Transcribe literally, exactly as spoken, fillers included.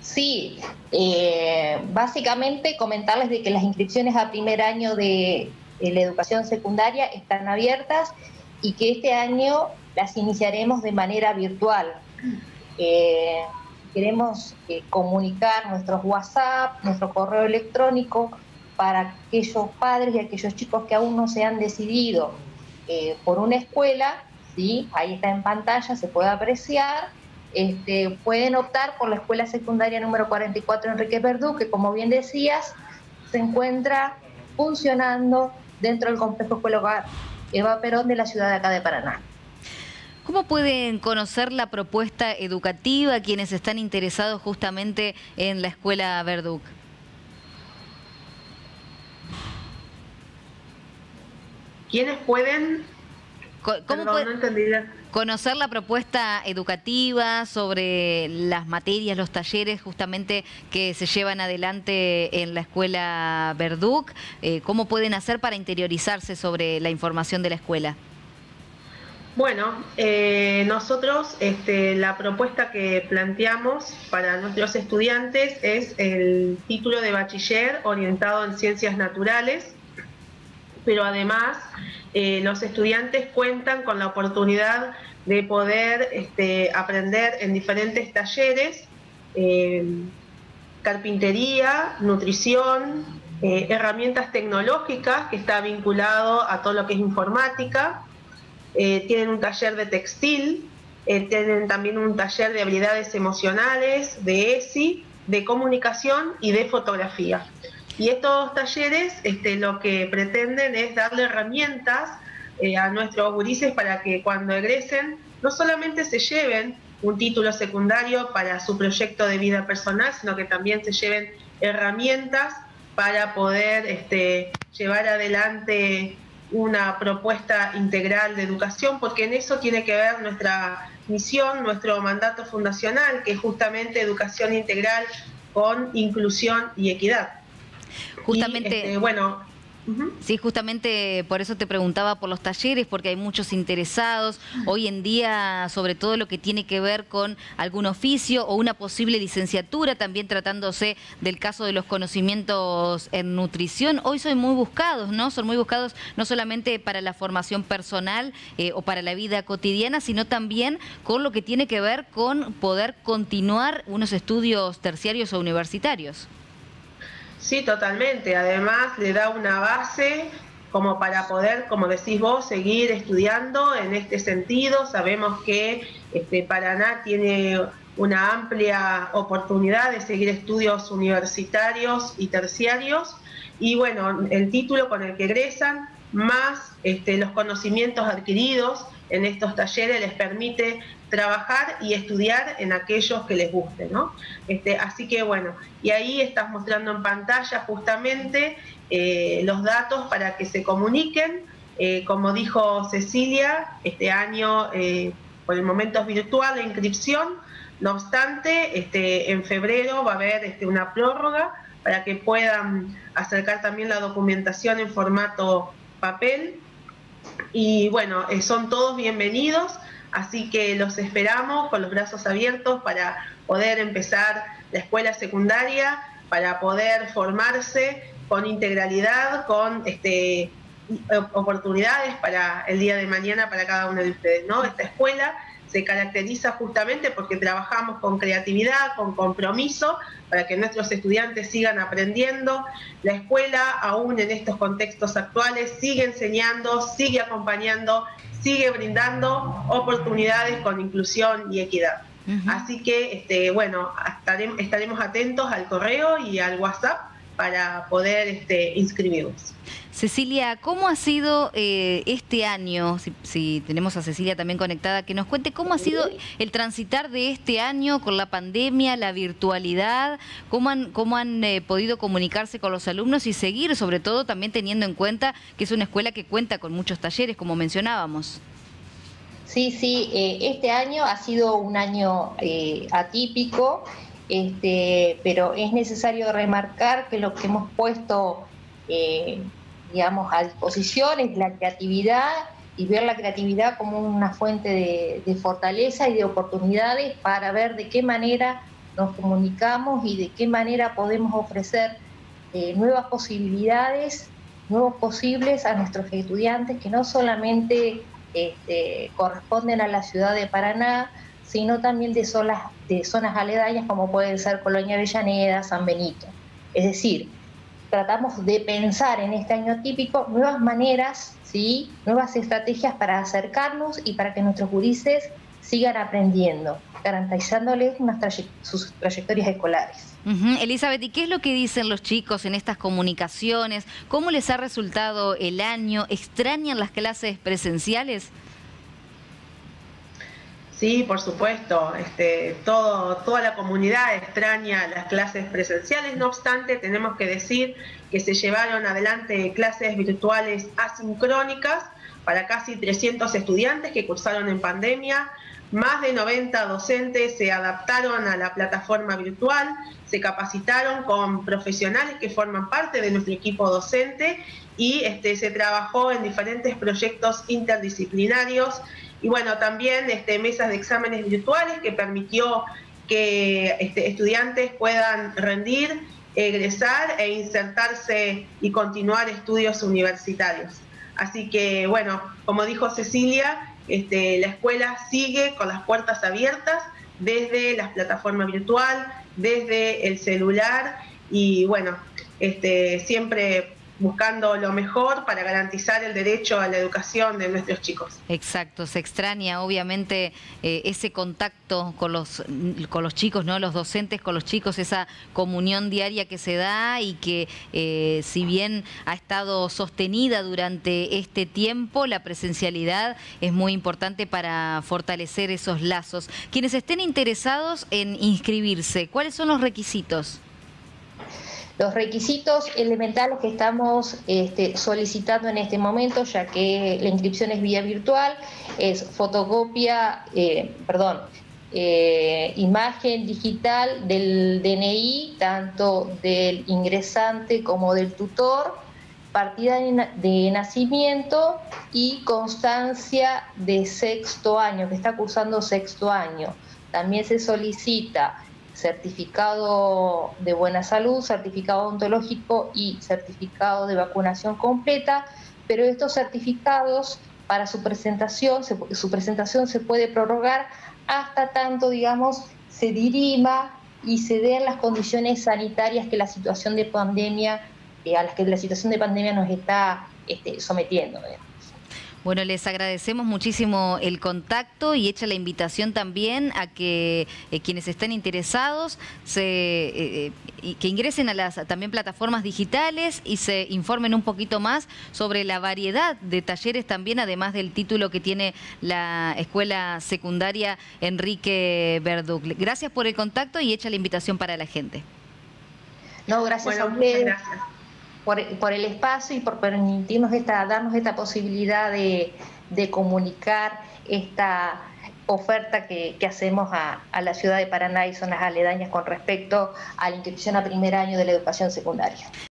Sí, eh, básicamente comentarles de que las inscripciones a primer año de, de la educación secundaria están abiertas y que este año las iniciaremos de manera virtual. Eh, queremos eh, comunicar nuestros WhatsApp, nuestro correo electrónico para aquellos padres y aquellos chicos que aún no se han decidido eh, por una escuela, ¿sí? Ahí está en pantalla, se puede apreciar. Este, pueden optar por la escuela secundaria número cuarenta y cuatro Enrique Verdú, que como bien decías, se encuentra funcionando dentro del complejo escolar Eva Perón de la ciudad de acá de Paraná. ¿Cómo pueden conocer la propuesta educativa quienes están interesados justamente en la escuela Verdú? ¿Quiénes pueden? ¿Cómo Perdón, puede... no entendí la... conocer la propuesta educativa sobre las materias, los talleres justamente que se llevan adelante en la escuela Verdú? Eh, ¿Cómo pueden hacer para interiorizarse sobre la información de la escuela? Bueno, eh, nosotros este, la propuesta que planteamos para nuestros estudiantes es el título de bachiller orientado en ciencias naturales, pero además eh, los estudiantes cuentan con la oportunidad de poder este, aprender en diferentes talleres, eh, carpintería, nutrición, eh, herramientas tecnológicas, que está vinculado a todo lo que es informática. Eh, tienen un taller de textil, eh, tienen también un taller de habilidades emocionales, de E S I, de comunicación y de fotografía. Y estos talleres este, lo que pretenden es darle herramientas eh, a nuestros gurises para que cuando egresen no solamente se lleven un título secundario para su proyecto de vida personal, sino que también se lleven herramientas para poder este, llevar adelante una propuesta integral de educación, porque en eso tiene que ver nuestra misión, nuestro mandato fundacional, que es justamente educación integral con inclusión y equidad. Justamente, y, este, bueno, uh-huh. Sí, justamente por eso te preguntaba por los talleres, porque hay muchos interesados. Hoy en día, sobre todo lo que tiene que ver con algún oficio o una posible licenciatura, también tratándose del caso de los conocimientos en nutrición, hoy son muy buscados, ¿no? Son muy buscados no solamente para la formación personal eh, o para la vida cotidiana, sino también con lo que tiene que ver con poder continuar unos estudios terciarios o universitarios. Sí, totalmente. Además, le da una base como para poder, como decís vos, seguir estudiando en este sentido. Sabemos que este, Paraná tiene una amplia oportunidad de seguir estudios universitarios y terciarios. Y bueno, el título con el que egresan, más este, los conocimientos adquiridos en estos talleres, les permite trabajar y estudiar en aquellos que les guste, ¿no? Este, así que bueno, y ahí estás mostrando en pantalla justamente eh, los datos para que se comuniquen. Eh, como dijo Cecilia, este año eh, por el momento es virtual la inscripción, no obstante, este, en febrero va a haber este, una prórroga para que puedan acercar también la documentación en formato papel. Y bueno, eh, son todos bienvenidos, así que los esperamos con los brazos abiertos para poder empezar la escuela secundaria, para poder formarse con integralidad, con este, oportunidades para el día de mañana para cada uno de ustedes, ¿no? Esta escuela se caracteriza justamente porque trabajamos con creatividad, con compromiso, para que nuestros estudiantes sigan aprendiendo. La escuela, aún en estos contextos actuales, sigue enseñando, sigue acompañando, sigue brindando oportunidades con inclusión y equidad. Uh-huh. Así que, este, bueno, estaremos, estaremos atentos al correo y al WhatsApp para poder este, inscribirnos. Cecilia, ¿cómo ha sido eh, este año? Si, si tenemos a Cecilia también conectada, que nos cuente cómo ha sido el transitar de este año con la pandemia, la virtualidad, cómo han, cómo han eh, podido comunicarse con los alumnos y seguir, sobre todo también teniendo en cuenta que es una escuela que cuenta con muchos talleres, como mencionábamos. Sí, sí, eh, este año ha sido un año eh, atípico, este, pero es necesario remarcar que lo que hemos puesto eh, digamos, a disposición es la creatividad y ver la creatividad como una fuente de, de fortaleza y de oportunidades para ver de qué manera nos comunicamos y de qué manera podemos ofrecer eh, nuevas posibilidades, nuevos posibles a nuestros estudiantes que no solamente este, corresponden a la ciudad de Paraná, sino también de zonas, de zonas aledañas como pueden ser Colonia Avellaneda, San Benito. Es decir, tratamos de pensar en este año típico nuevas maneras, ¿sí? Nuevas estrategias para acercarnos y para que nuestros gurises sigan aprendiendo, garantizándoles unas traye- sus trayectorias escolares. Uh-huh. Elizabeth, ¿y qué es lo que dicen los chicos en estas comunicaciones? ¿Cómo les ha resultado el año? ¿Extrañan las clases presenciales? Sí, por supuesto, este, todo, toda la comunidad extraña las clases presenciales, no obstante tenemos que decir que se llevaron adelante clases virtuales asincrónicas para casi trescientos estudiantes que cursaron en pandemia, más de noventa docentes se adaptaron a la plataforma virtual, se capacitaron con profesionales que forman parte de nuestro equipo docente y este, se trabajó en diferentes proyectos interdisciplinarios. Y bueno, también este, mesas de exámenes virtuales que permitió que este, estudiantes puedan rendir, egresar e insertarse y continuar estudios universitarios. Así que, bueno, como dijo Cecilia, este, la escuela sigue con las puertas abiertas desde la plataforma virtual, desde el celular y, bueno, este, siempre buscando lo mejor para garantizar el derecho a la educación de nuestros chicos. Exacto, se extraña obviamente eh, ese contacto con los, con los chicos, ¿no? Los docentes con los chicos, esa comunión diaria que se da y que eh, si bien ha estado sostenida durante este tiempo, la presencialidad es muy importante para fortalecer esos lazos. Quienes estén interesados en inscribirse, ¿cuáles son los requisitos? Los requisitos elementales que estamos este, solicitando en este momento, ya que la inscripción es vía virtual, es fotocopia, eh, perdón, eh, imagen digital del D N I, tanto del ingresante como del tutor, partida de nacimiento y constancia de sexto año, que está cursando sexto año. También se solicita certificado de buena salud, certificado odontológico y certificado de vacunación completa, pero estos certificados para su presentación, se, su presentación se puede prorrogar hasta tanto, digamos, se dirima y se den las condiciones sanitarias que la situación de pandemia, eh, a las que la situación de pandemia nos está este, sometiendo, digamos. Bueno, les agradecemos muchísimo el contacto y hecha la invitación también a que eh, quienes estén interesados se, eh, y que ingresen a las también plataformas digitales y se informen un poquito más sobre la variedad de talleres también, además del título que tiene la Escuela Secundaria Enrique Verduc. Gracias por el contacto y hecha la invitación para la gente. No, gracias bueno, a ustedes. Gracias. Por, por el espacio y por permitirnos esta, darnos esta posibilidad de, de comunicar esta oferta que, que hacemos a, a la ciudad de Paraná y zonas aledañas con respecto a la inscripción a primer año de la educación secundaria.